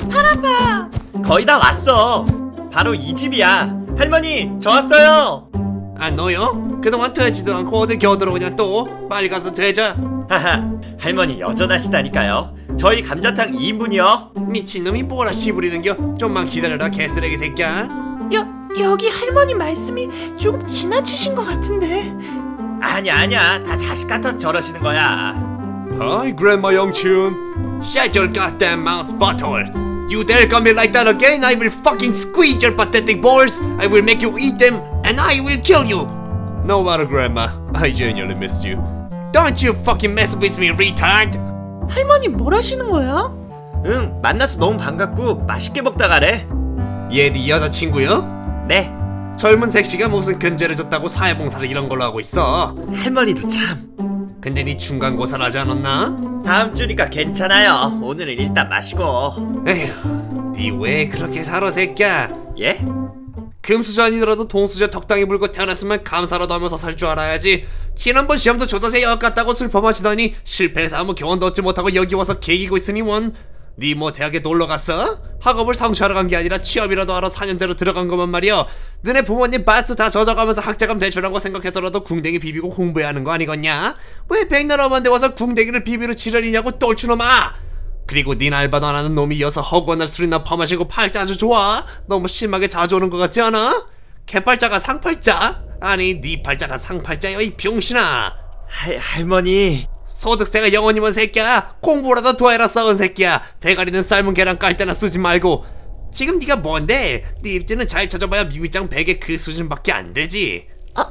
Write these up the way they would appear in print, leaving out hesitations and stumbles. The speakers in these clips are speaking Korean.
팔 아파. 거의 다 왔어. 바로 이 집이야. 할머니, 저 왔어요. 아, 너요? 그동안 되지도 않고 어딜 겨들어오냐 또? 빨리 가서 되자. 하하, 할머니 여전하시다니까요. 저희 감자탕 2인분이요. 미친놈이 뭐라 씨부리는겨? 좀만 기다려라 개쓰레기 새끼야. 여기 할머니 말씀이 조금 지나치신 것 같은데. 아니야, 다 자식 같아서 저러시는 거야. Hi, Grandma 영춘. Shut your goddamn mouth, butthole. You dare come here like that again, I will fucking squeeze your pathetic balls. I will make you eat them, and I will kill you. No matter, Grandma. I genuinely miss you. Don't you fucking mess with me, retard. 할머니 뭘 하시는 거야? 응, 만나서 너무 반갑고 맛있게 먹다 가래. 얘 네 여자친구요? 네. 젊은 색시가 무슨 근제를 줬다고 사회봉사를 이런 걸로 하고 있어. 할머니도 참. 근데 네 중간고사를 하지 않았나? 다음 주니까 괜찮아요. 오늘은 일단 마시고. 에휴, 네 왜 그렇게 살아 새끼야? 예? 금수저 아니더라도 동수저 덕당이 불고 태어났으면 감사라도 하면서 살 줄 알아야지. 지난번 시험도 조사세 역 같다고 슬퍼 마시더니 실패해서 아무 교원도 얻지 못하고 여기 와서 개기고 있으니 원. 니 뭐 대학에 놀러 갔어? 학업을 성취하러 간 게 아니라 취업이라도 하러 4년제로 들어간 것만 말이여. 너네 부모님 밭스 다 젖어가면서 학자금 대출한 거 생각해서라도 궁뎅이 비비고 공부해야 하는 거 아니겠냐? 왜 백날 엄한데 와서 궁뎅이를 비비러 지랄이냐고 똘추놈아. 그리고 닌 알바도 안 하는 놈이 이어서 허구한 날 술이나 퍼마시고 팔자 아주 좋아? 너무 심하게 자주 오는 것 같지 않아? 개팔자가 상팔자? 아니 네 팔자가 상팔자여 이 병신아. 할머니. 소득세가 영원이면 새끼야. 공부라도 더 해라 썩은 새끼야. 대가리는 삶은 계란 깔 때나 쓰지 말고. 지금 네가 뭔데? 네 입지는 잘 쳐져봐야 미미짱 100의 그 수준밖에 안 되지.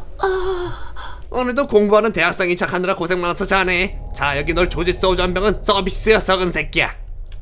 오늘도 공부하는 대학생인 척하느라 고생 많았어 자네. 자 여기 널 조지 소주 한 병은 서비스야 썩은 새끼야.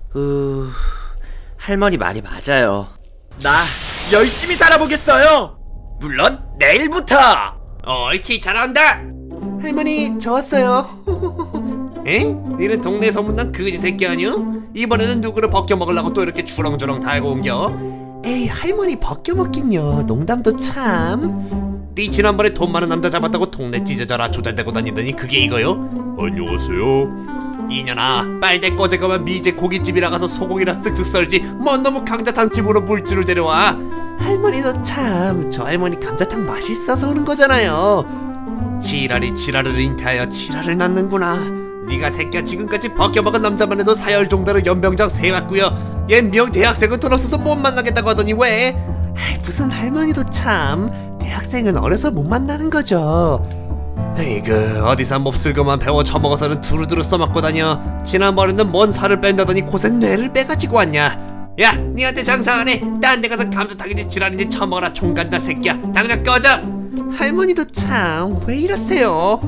할머니 말이 맞아요. 나 열심히 살아보겠어요. 물론 내일부터. 옳지 잘한다. 할머니 저 왔어요. 에? 니는 동네 소문난 그지 새끼 아니여? 이번에는 누구를 벗겨먹으려고 또 이렇게 주렁주렁 달고 옮겨? 에이 할머니 벗겨먹긴요. 농담도 참. 니 지난번에 돈 많은 남자 잡았다고 동네 찢어져라 조잘대고 다니더니 그게 이거요? 안녕하세요. 이년아 빨대 꺼제거면 미제 고깃집이라 가서 소고기나 쓱쓱 썰지 뭔 놈의 감자탕 집으로 물줄을 데려와. 할머니도 참 저 할머니 감자탕 맛있어서 오는 거잖아요. 지랄이 지랄을 잉태하여 지랄을 낳는구나. 네가 새끼야 지금까지 벗겨먹은 남자만 해도 사열 정도로 연병장 세왔구요. 얘 명 대학생은 돈 없어서 못 만나겠다고 하더니 왜? 아이, 무슨 할머니도 참. 대학생은 어려서 못 만나는 거죠. 에이그 어디서 몹쓸것만 배워 처먹어서는 두루두루 써먹고 다녀. 지난번에는 뭔 살을 뺀다더니 고생 뇌를 빼가지고 왔냐. 야 니한테 장사 안해. 딴 데 가서 감자탕인지 지랄인지 처먹어라 총간다 새끼야. 당장 꺼져. 할머니도 참 왜 이러세요?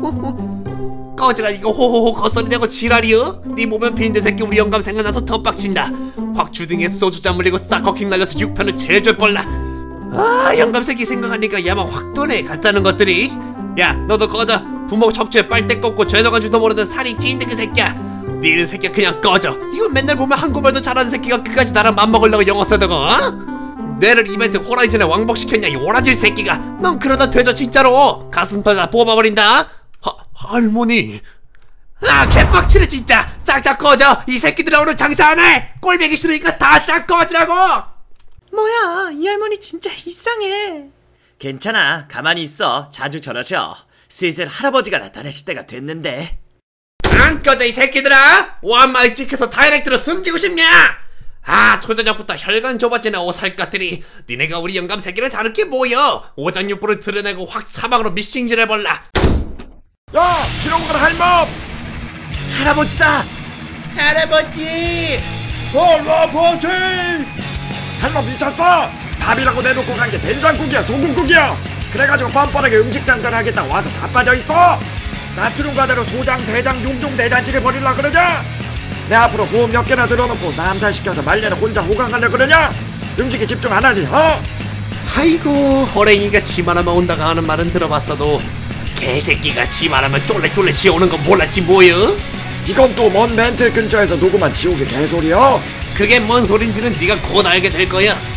꺼지라 이거 호호호 겉소리 내고 지랄이여? 네 몸엔 빈대 새끼 우리 영감 생각나서 더 빡친다. 확 주둥이에 소주잔 물리고 싹 커킹 날려서 6편을 제줄 뻘라. 아 영감 새끼 생각하니까 야마 확 도네 가짜는 것들이. 야 너도 꺼져. 부모 척추에 빨대 꽂고 죄송한 줄도 모르는 살이 찐득 그 새끼야. 니는 새끼야 그냥 꺼져. 이건 맨날 보면 한국말도 잘하는 새끼가 끝까지 나랑 맘먹으려고 영어 쓰다가 어? 뇌를 이벤트 호라이즌에 왕복시켰냐 이 오라질 새끼가. 넌 그러다 되죠 진짜로. 가슴뼈가 뽑아버린다. 할머니. 아 개빡치네 진짜. 싹 다 꺼져. 이 새끼들아 오늘 장사 안해. 꼴보기 싫으니까 다 싹 꺼지라고. 뭐야 이 할머니 진짜 이상해. 괜찮아 가만히 있어. 자주 저러셔. 슬슬 할아버지가 나타나실 때가 됐는데. 안 꺼져 이 새끼들아. 오한마을 찍혀서 다이렉트로 숨지고 싶냐. 아 초저녁부터 혈관 좁아지는 오살 것들이. 니네가 우리 영감 새끼를 다룰 게 뭐여. 오장육부를 드러내고 확 사방으로 미싱질해볼라. 야 기록을 할멈. 할아버지다. 할아버지. 할아버지. 할멈 미쳤어. 밥이라고 내놓고 간 게 된장국이야 소금국이야. 그래가지고 뻔뻔하게 음식 장사를 하겠다 와서 자빠져 있어. 나트륨 과대로 소장 대장 용종 대잔치를 벌이려 그러냐. 내 앞으로 보험 몇 개나 들어놓고 남살시켜서 말년에 혼자 호강하려 그러냐. 음식에 집중 안 하지 어? 아이고 호랭이가 지만하면 온다가 하는 말은 들어봤어도 개새끼가 지만하면 쫄래쫄래 지어오는 건 몰랐지 뭐여? 이건 또 먼 멘트 근처에서 녹음한 지옥의 개소리야. 그게 뭔 소린지는 네가 곧 알게 될 거야.